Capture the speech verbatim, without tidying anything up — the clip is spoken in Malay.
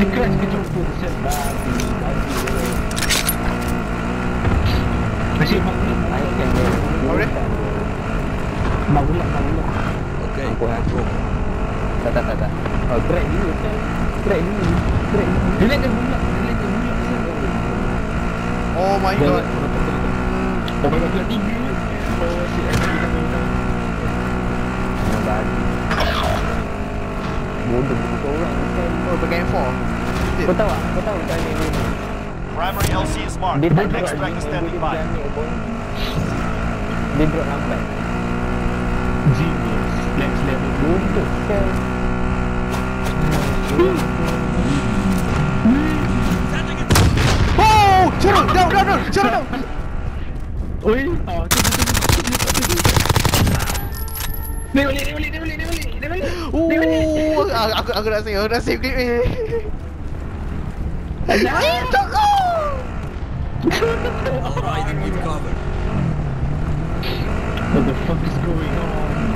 Dia crash ke jumpa set babi. Masih mak ulang. Ayo kan dia. Boleh? Mak ulang, mak ulang. Okay, Aku aku. Tak tak tak tak. Oh, crack dulu kan. Crack dulu. Crack dulu. Dia nak ulang, dia nak ulang. Oh my god. Oh my god, dia tiga. Oh, si Adi kita ulang. Babi. Bodoh betul orang kan. Oh, pakai M four. Kau tahu tak? Kau tahu tak ni ni? Primary L C is marked. Dia tak Next drop track is standing by. Dia drop lambat. Genius. Next level. Bodoh kan. Oh, Sharon, down, down, down, Sharon, down. Oi, ah, tu tu tu. Dia balik, dia balik, dia balik, dia balik, dia balik. Oh, aku aku nak save, aku nak save clip ni. Ay, tunggu. all right, we've covered. What the fuck is going on?